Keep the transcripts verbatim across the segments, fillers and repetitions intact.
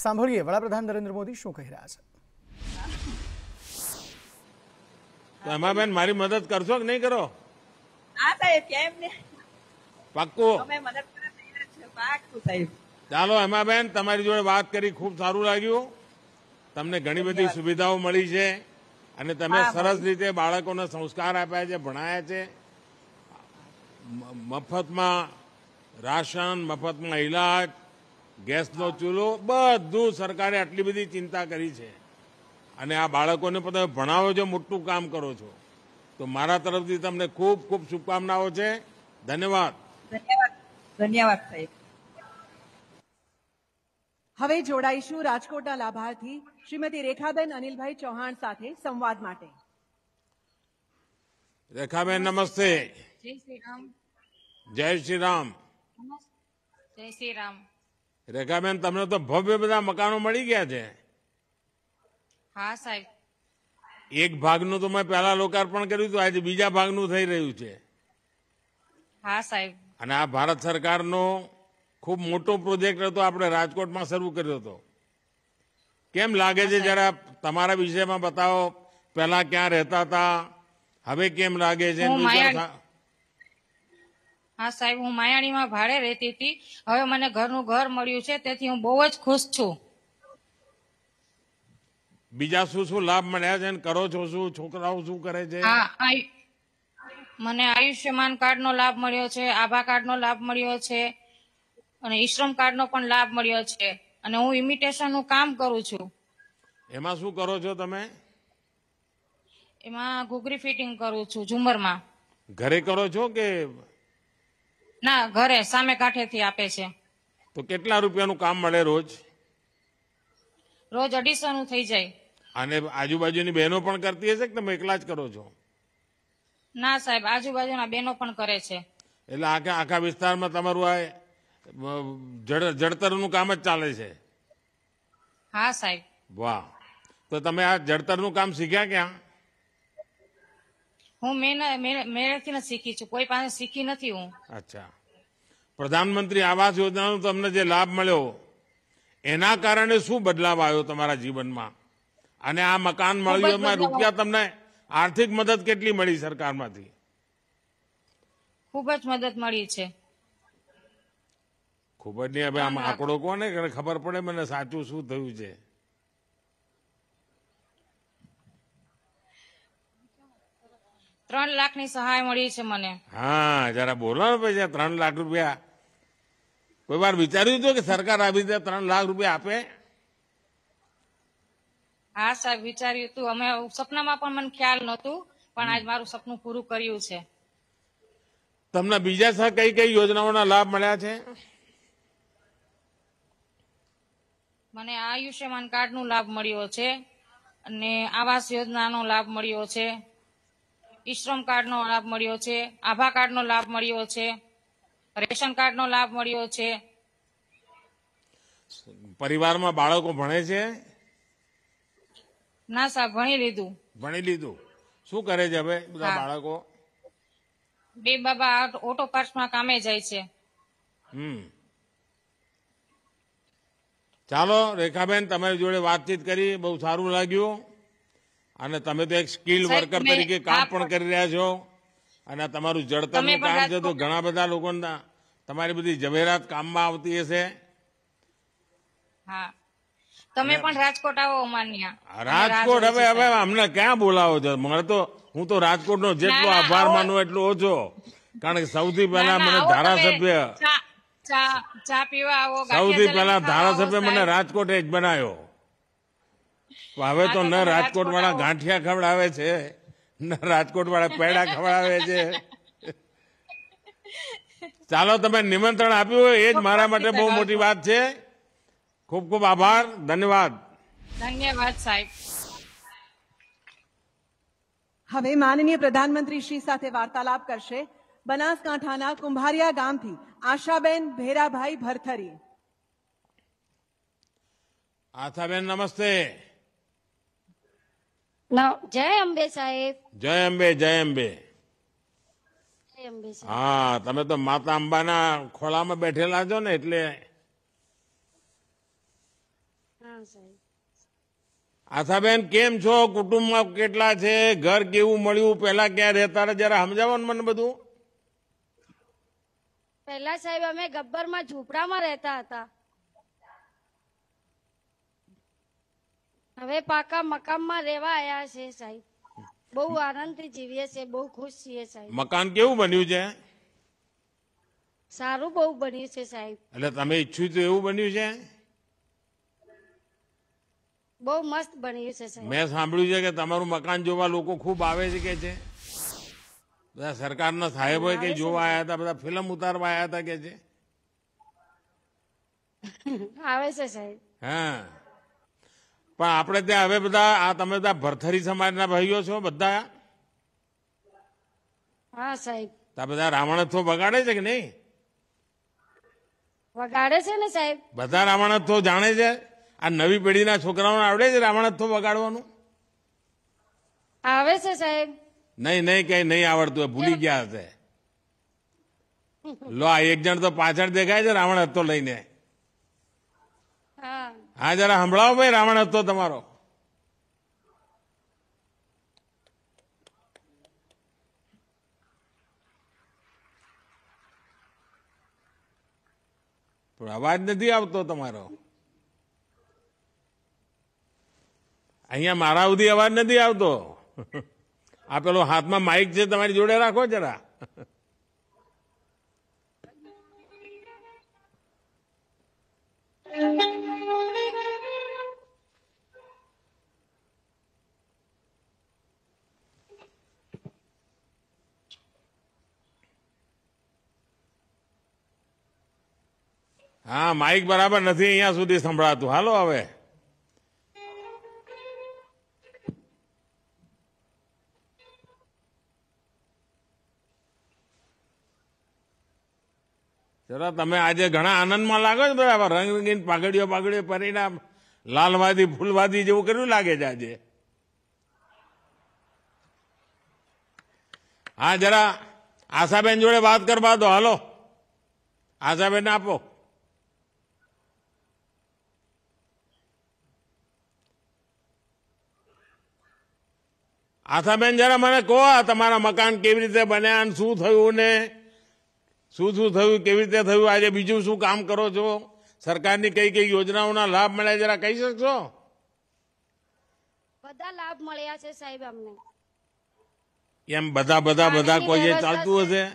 સાંભળીએ વડાપ્રધાન નરેન્દ્ર મોદી શું કહી રહ્યા છે. તો એમાં બેન મારી મદદ કરશો કે નહીં કરો? હા સાહેબ, કેમ ને, પાક્કું. અમે મદદ કરવા તૈયાર છે. પાક્કું સાહેબ. ચાલો એમાં બેન, તમારી જોડે વાત કરી ખૂબ સારું લાગ્યું. તમને ઘણી બધી સુવિધાઓ મળી છે અને તમે સરસ રીતે બાળકોને સંસ્કાર આપ્યા છે, ભણાયા છે. મફતમાં રાશન, મફતમાં ઇલાજ, ગેસનો ચૂલો, બધું સરકારે આટલી બધી ચિંતા કરી છે અને આ બાળકોને તમે ભણાવો છો, મોટું કામ કરો છો. તો મારા તરફથી તમને ખૂબ ખૂબ શુભકામનાઓ છે. ધન્યવાદ. ધન્યવાદ ધન્યવાદ સાહેબ. હવે જોડાઈશું રાજકોટના લાભાર્થી શ્રીમતી રેખાબેન અનિલભાઈ ચૌહાણ સાથે સંવાદ માટે. રેખાબેન નમસ્તે. જય શ્રી રામ. જય શ્રી રામ. જય શ્રી રામ. રેખાબેન, તમને તો ભવ્ય બધા મકાનો મળી ગયા છે. હા સાહેબ. એક ભાગનું તો મેં પહેલા લોકાર્પણ કર્યું હતું, આજે બીજા ભાગનું થઈ રહ્યું છે. હા સાહેબ. અને આ ભારત સરકારનો ખૂબ મોટો પ્રોજેક્ટ હતો, આપણે રાજકોટમાં શરૂ કર્યો હતો. કેમ લાગે છે, જરા તમારા વિષયમાં બતાવો. પહેલા ક્યાં રહેતા હતા, હવે કેમ લાગે છે? હા સાહેબ, હું માયાણીમાં ભાડે રહેતી હતી. હવે મને ઘરનું ઘર મળ્યું છે, તેથી હું બહુ જ ખુશ છું. બીજા શું શું લાભ મળ્યા છે, કરો છો શું? છોકરાઓ શું કરે છે? હા, મને આયુષ્યમાન કાર્ડનો લાભ મળ્યો છે, આભા કાર્ડનો લાભ મળ્યો છે અને ઈશ્રમ કાર્ડનો પણ લાભ મળ્યો છે. અને હું ઇમિટેશનનું કામ કરું છું. એમાં શું કરો છો તમે? એમાં ઘૂઘરી ફિટિંગ કરું છું ઝુમરમાં. ઘરે કરો છો કે? ના, ઘરે સામે કાંઠેથી આપે છે. તો કેટલા રૂપિયાનું કામ મળે રોજ? રોજ અઢીસો નું થઈ જાય. અને આજુબાજુની બહેનો પણ કરતી હશે કે તમે એકલા જ કરો છો? ના સાહેબ, આજુબાજુના બહેનો પણ કરે છે. એટલે આખા આખા વિસ્તારમાં તમારું આ જડતરનું કામ જ ચાલે છે? હા સાહેબ. વાહ. તો તમે આ જડતરનું કામ શીખ્યા ક્યાં? હું મેળેથી નથી શીખી છું, કોઈ પાસે શીખી નથી હું. અચ્છા. પ્રધાનમંત્રી આવાસ યોજનાનો તમને જે લાભ મળ્યો, એના કારણે શું બદલાવ આવ્યો તમારા જીવનમાં? અને આ મકાન મળ્યું, એમાં રૂપિયા તમને આર્થિક મદદ કેટલી મળી સરકારમાંથી? ખૂબ જ મદદ મળી છે. ખૂબ જ નહીં. હવે આમ આંકડો કોને ખબર પડે મને સાચું શું થયું છે? ત્રણ લાખ ની સહાય મળી છે મને. હા, જરા બોલો ને પછી. ત્રણ લાખ રૂપિયા કોઈ વાર વિચાર્યું હતું કે સરકાર આવી રીતે ત્રણ લાખ રૂપિયા આપે? હા સાહેબ, વિચાર્યું હતું. અમે સપનામાં પણ મને ખ્યાલ નહોતું, પણ આજ મારું સપનું પૂરું કર્યું છે. તમને બીજા કઈ કઈ યોજનાઓના લાભ મળ્યા છે? મને આયુષ્યમાન કાર્ડ નો લાભ મળ્યો છે અને આવાસ યોજનાનો લાભ મળ્યો છે, ઈશ્રમ કાર્ડ નો લાભ મળ્યો છે, આભા કાર્ડ નો લાભ મળ્યો છે, રેશન કાર્ડ નો લાભ મળ્યો છે. પરિવારમાં બાળકો ભણે છે? ના સાહેબ, ભણી લીધું. ભણી લીધું. શું કરે છે હવે બધા બાળકો? બે બાબા ઓટો પાર્ટ્સમાં કામે જાય છે. હમ. ચાલો રેખાબેન, તમારી જોડે વાતચીત કરી બહુ સારું લાગ્યું. અને તમે તો એક સ્કિલ વર્કર તરીકે કામ પણ કરી રહ્યા છો. અને તમારું જડતરનું કામ છે, તો ઘણા બધા લોકોના તમારી બધી જવેરાત કામમાં આવતી હશે. હા, તમે પણ રાજકોટ આવો અમાન્યા. રાજકોટ હવે હવે અમને ક્યાં બોલાવો છો? મને તો હું તો રાજકોટનો જેટલો આભાર માનું એટલો ઓછો. કારણ કે સૌથી પહેલા મને ધારાસભ્ય ચા પીવા આવો. સૌથી પહેલા ધારાસભ્ય મને રાજકોટ જ બનાવ્યો. હવે તો ન રાજકોટ વાળા ગાંઠિયા ખવડાવે છે, ન રાજકોટ વાળા પેડા ખવડાવે છે. ચાલો, તમે નિમંત્રણ આપ્યું હોય એ જ મારા માટે બહુ મોટી વાત છે. ખૂબ ખૂબ આભાર. ધન્યવાદ. ધન્યવાદ સાહેબ. હવે માનનીય પ્રધાનમંત્રી શ્રી સાથે વાર્તાલાપ કરશે બનાસકાંઠાના કુંભારિયા ગામથી આશાબેન ભેરાભાઈ ભરથરી. આશાબેન નમસ્તે. જય અંબે સાહેબ. જય અંબે. જય અંબે. હા, તમે તો માતા અંબાના ખોળામાં બેઠેલા છો ને, એટલે હા સાહેબ. આશાબેન કેમ છો? કુટુંબમાં કેટલા છે? ઘર કેવું મળ્યું? પહેલા ક્યાં રહેતા હતા? જરા સમજાવો ને મને બધું. પહેલા સાહેબ અમે ગબ્બરમાં ઝૂંપડામાં રહેતા હતા. હવે પાકા મકાનમાં રહેવા આવ્યા છે સાહેબ. બહુ આનંદથી જીવીએ છીએ, બહુ ખુશ છીએ સાહેબ. મકાન કેવું બન્યું છે? સારું બહુ બન્યું છે સાહેબ. એટલે તમે ઈચ્છ્યું તો એવું બન્યું છે? બહુ મસ્ત બન્યું છે સાહેબ. મેં સાંભળ્યું છે કે તમારું મકાન જોવા લોકો ખૂબ આવે છે કે છે. બધા સરકારના સાહેબો કઈ જોવા આવ્યા હતા, બધા ફિલ્મ ઉતારવા આવ્યા હતા કે છે. આવે છે સાહેબ. હા, પણ આપણે ત્યાં હવે બધા આ તમે બધા ભરથરી સમાજના ભાઈઓ છો બધા? હા સાહેબ. આ બધા રાવણોત્સવ બગાડે છે કે નહીં? વગાડે છે ને સાહેબ. બધા રાવણોત્સવ જાણે છે? આ નવી પેઢીના છોકરાઓને આવડે છે રાવણોત્સવ બગાડવાનું? આવે છે સાહેબ. નહીં નહીં કઈ નહીં આવડતું, ભૂલી ગયા હશે. લો આ એક જણ તો પાછળ દેખાય છે રાવણોત્સવ લઈને. હા. હા જરા સંભળાવો ભાઈ રાવણોત્સવ તમારો. પણ અવાજ નથી આવતો તમારો. અહીંયા મારા સુધી અવાજ નથી આવતો. આ પેલો હાથમાં માઇક છે તમારી જોડે રાખો જરા. હા માઇક બરાબર નથી અહીંયા સુધી સંભળાતું. હાલો હવે. જરા તમે આજે ઘણા આનંદમાં લાગો છો બરાબર. રંગરંગીન પાઘડીઓ પાઘડીઓ પરિણામ લાલવાદી ફૂલવાદી જેવું કર્યું લાગે છે આજે. હા જરા આશાબેન જોડે વાત કરવા દો. હાલો આશાબેન આપો. આશાબેન જરા મને કહો તમારા મકાન કેવી રીતે બન્યા અને શું થયું ને શું શું થયું, કેવી રીતે થયું, આજે બીજું શું કામ કરો છો, સરકારની કઈ કઈ યોજનાઓના લાભ મળ્યા જરા કહી શકશો? બધા લાભ મળ્યા છે સાહેબ અમને. એમ બધા બધા બધા કોઈ એ ચાલતું હશે?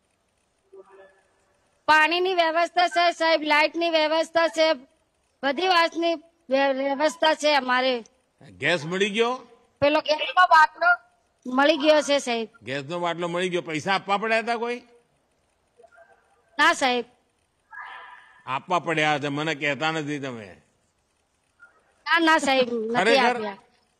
પાણીની વ્યવસ્થા છે સાહેબ, લાઇટની વ્યવસ્થા છે, બધી વાતની વ્યવસ્થા છે અમારે. ગેસ મળી ગયો? પેલો ગેસનો બાટલો મળી ગયો છે સાહેબ. ગેસનો બાટલો મળી ગયો. પૈસા આપવા પડ્યા હતા કોઈ? ના સાહેબ. આપવા પડ્યા છે, મને કહેતા નથી તમે. ના ના સાહેબ નથી આપ્યા.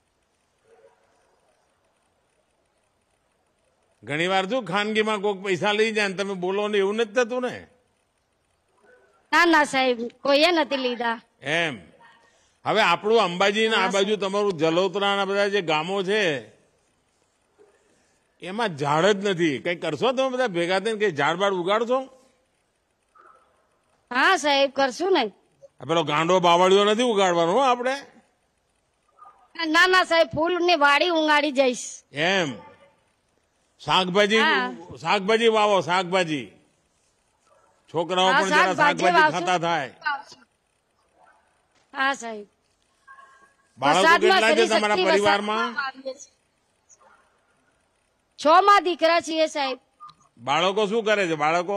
ઘણી વાર શું ખાનગીમાં કોઈક પૈસા લઈ જાય ને તમે બોલો ને એવું નથી થતું ને? ના ના સાહેબ કોઈએ નથી લીધા. એમ હવે આપણું અંબાજી ને આ બાજુ તમારું જલોત્રા ના બધા જે ગામો છે એમાં ઝાડ જ નથી. કઈ કરશો તમે બધા ભેગા થઈને કઈ ઝાડ બાડ ઉગાડશો? હા સાહેબ કરશું ને. પેલો ગાંડો બાવળિયો નથી ઉગાડવાનો આપણે? ના ના સાહેબ ફૂલ ની વાડી ઉગાડી જઈશ. એમ શાકભાજી શાકભાજી વાવો. શાકભાજી છોકરાઓ પણ જરા શાકભાજી ખાતા થાય. હા સાહેબ. બાળકો કેટલા છે તમારા પરિવારમાં? છ માં દીકરા છીએ સાહેબ. બાળકો શું કરે છે? બાળકો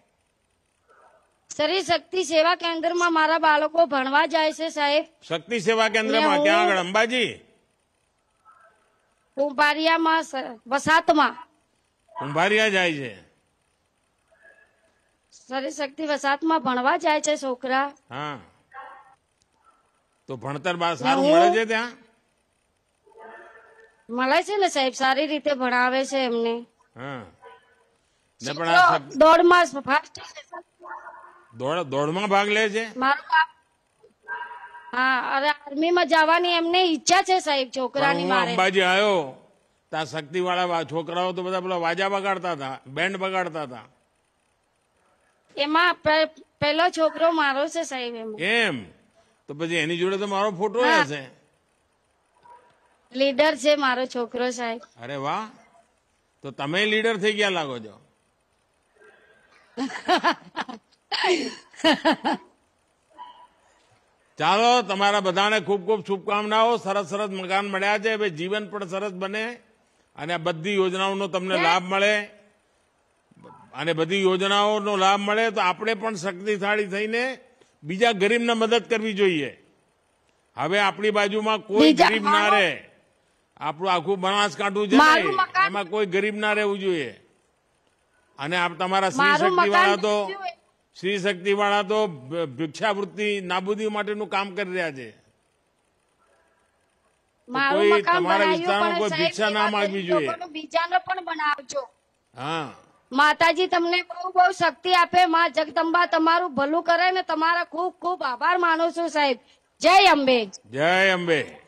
શરીર શક્તિ સેવા કેન્દ્રમાં મારા બાળકો ભણવા જાય છે સાહેબ. શક્તિ સેવા કેન્દ્રમાં ક્યાં આગળ? અંબાજી કુંભારિયામાં વસાતમાં. કુંભારિયા જાય છે? શરીર શક્તિ વસાતમાં ભણવા જાય છે છોકરા. હા તો ભણતર બા સારું મળે છે ત્યાં? મળે છે ને સાહેબ, સારી રીતે ભણાવે છે એમને. હા ને પણ આ દોડમાં ફાસ્ટ દોડ દોડમાં ભાગ લે છે? મારું બાપ હા અરે આર્મીમાં જવાની એમને ઈચ્છા છે સાહેબ છોકરાની. હું મારે અંબાજી આવ્યો ત્યાં શક્તિ વાળા છોકરાઓ તો બધા પેલા વાજા બગાડતા હતા, બેન્ડ બગાડતા હતા. એમાં પેલો છોકરો મારો છે સાહેબ. એમ એમ તો પછી એની જોડે તો મારો ફોટો હા. હશે. લીડર છે મારો છોકરો સાહેબ. અરે વાહ, તો તમે લીડર થઈ ગયા લાગો છો. ચાલો, તમારા બધાને ખૂબ ખૂબ શુભકામનાઓ. સરસ સરસ મકાન મળ્યા છે. હવે જીવન પણ સરસ બને અને આ બધી યોજનાઓનો તમને લાભ મળે અને બધી યોજનાઓનો લાભ મળે તો આપણે પણ શક્તિશાળી થઈને બીજા ગરીબને મદદ કરવી જોઈએ. હવે આપણી બાજુમાં કોઈ બીજા ગરીબ ના રહે. આપણું આખું બનાસકાંઠું છે મારું ને, મકાન- એમાં કોઈ ગરીબ ના રહેવું જોઈએ. અને આપ તમારા સ્ત્રી મારું શક્તિ વાળા મકાન તો બીજું એ- સ્ત્રી શક્તિ વાળા તો ભિક્ષાવૃત્તિ નાબૂદી માટેનું કામ કરી રહ્યા છે. મારું કોઈ મકાન તમારા બનાવ્યું વિસ્તારમાં પણ કોઈ સાહેબ ભિક્ષા ના એવા માંગવી ગરીબ જોઈએ. લોકોનું બીજાને પણ બનાવજો. હા, માતાજી તમને બહુ બહુ શક્તિ આપે. માં જગદંબા તમારું ભલું કરે ને તમારા ખૂબ ખૂબ આભાર માનું છું સાહેબ. જય અંબે. જય અંબે.